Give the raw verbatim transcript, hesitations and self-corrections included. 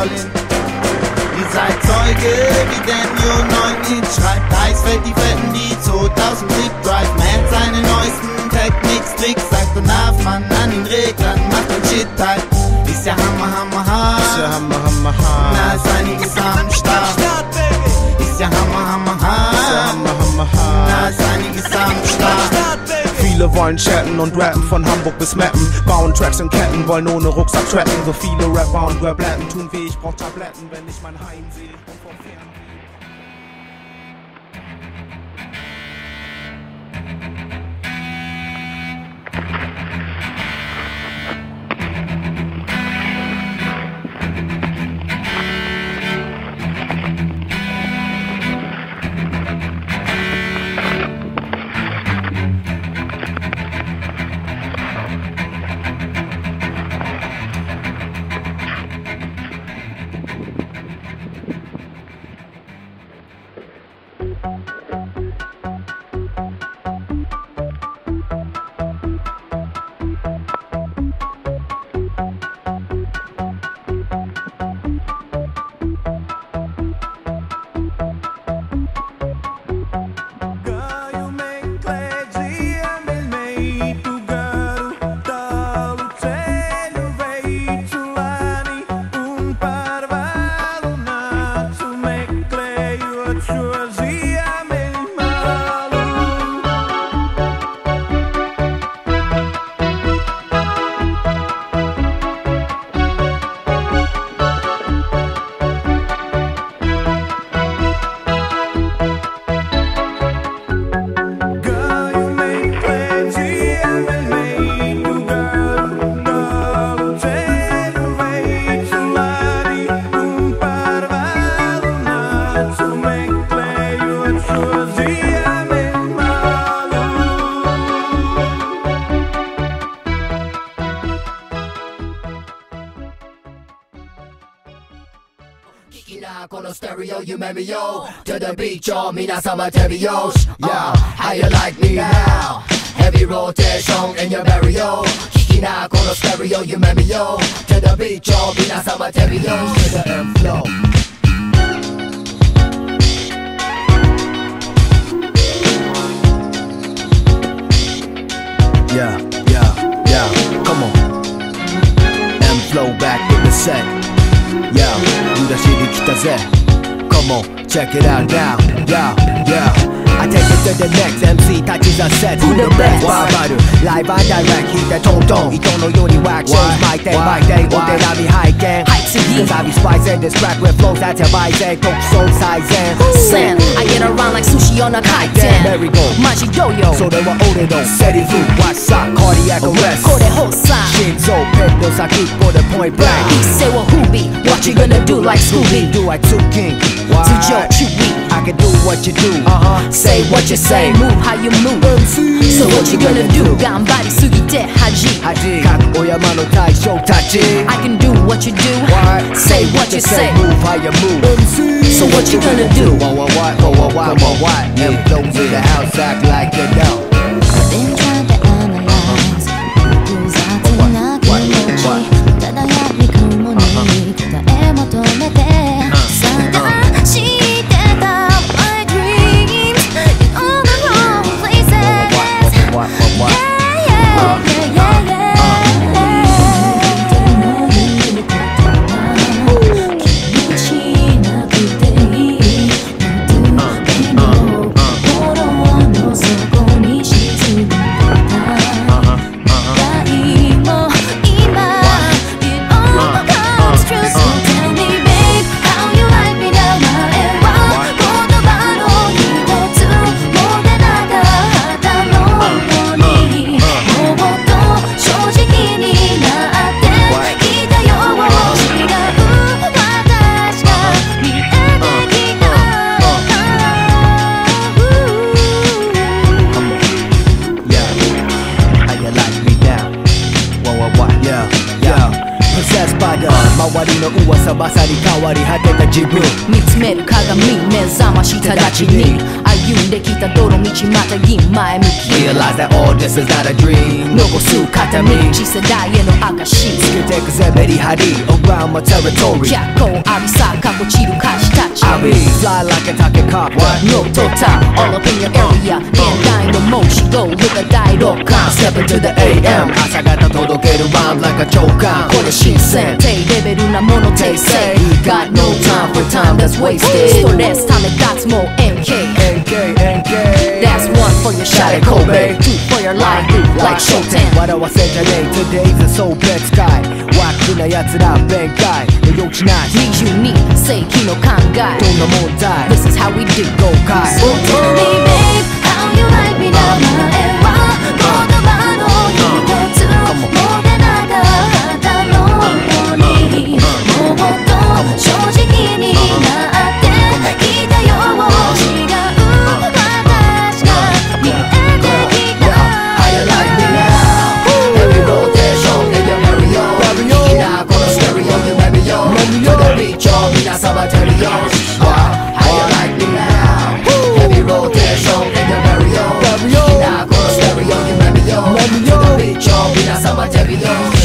Darling. Ihr seid Zeuge, wie Daniel neun Inch schreibt Eisfeld die fetten Beats, zweitausend Clip Drive Man seine neuesten Technics, Tricks, sagt danach man an den Reglern, macht den Shit halt. Ist ja Hammer, Hammer, hart. Ist ja Hammer, Hammer, hart. Na, ist einiges am Start. Ist ja Hammer, Hammer, hart. Ist ja Hammer, Hammer, hart. Na, ist einiges am Start. Viele wollen chatten und rappen von Hamburg bis Meppen, bauen Tracks in Ketten, wollen ohne Rucksack tracken. So viele Rapper und Rapletten tun weh, ich brauch Tabletten, wenn ich mein Heim sehe. To the beat, yo, 皆様手拍子 Yeah, how you like me now? Heavy rotation in your burial 聞きなこのステレオ夢見よう To the beat, yo, 皆様手拍子 To the M flow Yeah, yeah, yeah, come on M flow back in the set Yeah, 言い出しに来たぜCome on, check it out now, yeah, yeah I take it to the next エムシー touches a set Who the best? バーバル Live and direct 弾いてトントン糸のようにワークション巻いて巻いてお手並み拝見 Cause I be spicing this track with flows that's your倍前特捜最善 Slam, I get around like sushi on a kite Merry go マジどうよそれは俺のセリフ What's up? Cardiac arrest これ発作心臓ペット先っぽで point blank 一斉は不備 What you gonna do like Scooby? Do I too king? 通常注意 I can do what you do uh-huh. Say what you say, move how you move So what you gonna do? 頑張りすぎて恥恥各お山の大将たち I can do what you do what? Say what you say Move how you move So what you gonna do? What, what, what, what, what, what, what, what yeah. And those in the house act like you know I've been trying to analyze 複雑な気持ち漂い込むに答え求めて探してた My dreams in all the wrong places What, what, what, what, what? Yeah, yeah, yeah, yeah, yeah 気にしなくていいでも心の底に沈んでた愛も今 It all comes true So tell me babe How you like me now 前は言葉の一つも出なかったのにもっと正直になってきたよ違う私が見えてきた Yeah, how you like me now? What, what, what? Yeah, yeah Possessed by the 周りの噂まさに変わり果てた自分見つめる鏡目覚まし直ちに歩んできた泥道またぎ前向き Realize that all this is not a dream 残す片道世代への証つけてくぜメリハリ Around my territory 脚光浴びさ過去散る歌詞たち I be fly like a takeoff No total all up in your area 現代の申し子 with a 第六感 Step into the エーエム朝方届ける rhyme like a 長官これ新鮮低レベルなもの訂正 Got no time for time that's wasted ストレスためthat's more エヌケーエヌケー エヌケー That's one for your shot at Kobe Two for your life like Showtime 笑わせじゃねえ Today's a so bad sky ワックな奴ら弁解の余地ないにじゅうに世紀の考えどんな問題 This is how we do 豪快 So tell me babe how you like me now 前は言葉の一つも出なかったのにもっと正直になってきたよ違う私が見えてきた How you like me now? Heavy rotation in your stereo 聞きなこのステレオ夢見よう To the beat よ皆様テレオ How you like me now? Heavy rotation in your stereo 聞きなこのステレオ夢見よう To the beat よ皆様テレオ